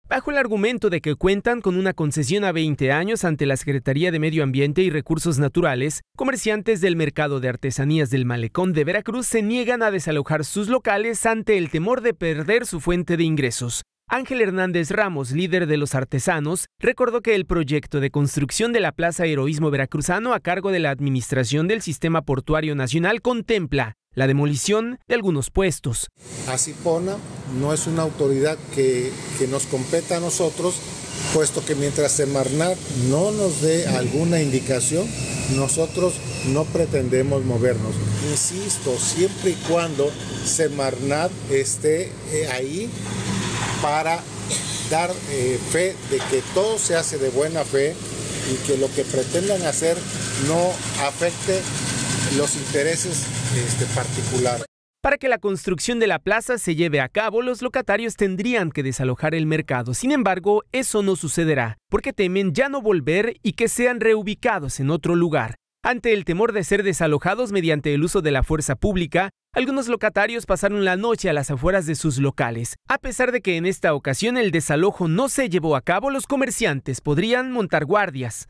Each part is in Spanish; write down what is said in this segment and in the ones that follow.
bajo el argumento de que cuentan con una concesión a 20 años ante la Secretaría de Medio Ambiente y Recursos Naturales. Comerciantes del mercado de artesanías del Malecón de Veracruz se niegan a desalojar sus locales ante el temor de perder su fuente de ingresos. Ángel Hernández Ramos, líder de los artesanos, recordó que el proyecto de construcción de la Plaza Heroísmo Veracruzano a cargo de la Administración del Sistema Portuario Nacional contempla la demolición de algunos puestos. Asipona no es una autoridad que nos competa a nosotros, puesto que mientras Semarnat no nos dé alguna indicación, nosotros no pretendemos movernos. Insisto, siempre y cuando Semarnat esté ahí para dar fe de que todo se hace de buena fe y que lo que pretendan hacer no afecte los intereses particulares. Para que la construcción de la plaza se lleve a cabo, los locatarios tendrían que desalojar el mercado. Sin embargo, eso no sucederá, porque temen ya no volver y que sean reubicados en otro lugar. Ante el temor de ser desalojados mediante el uso de la fuerza pública, algunos locatarios pasaron la noche a las afueras de sus locales. A pesar de que en esta ocasión el desalojo no se llevó a cabo, los comerciantes podrían montar guardias.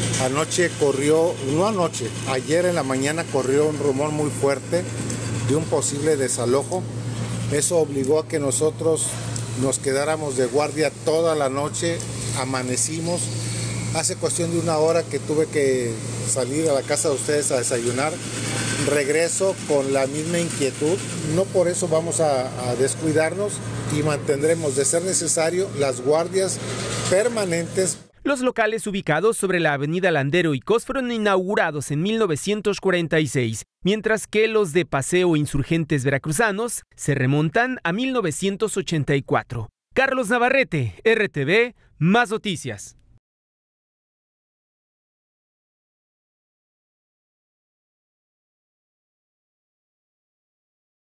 Ayer en la mañana corrió un rumor muy fuerte de un posible desalojo. Eso obligó a que nosotros nos quedáramos de guardia toda la noche, amanecimos. Hace cuestión de una hora que tuve que salir a la casa de ustedes a desayunar. Regreso con la misma inquietud. No por eso vamos a descuidarnos y mantendremos, de ser necesario, las guardias permanentes. Los locales ubicados sobre la avenida Landero y Cos fueron inaugurados en 1946, mientras que los de Paseo Insurgentes Veracruzanos se remontan a 1984. Carlos Navarrete, RTV, Más Noticias.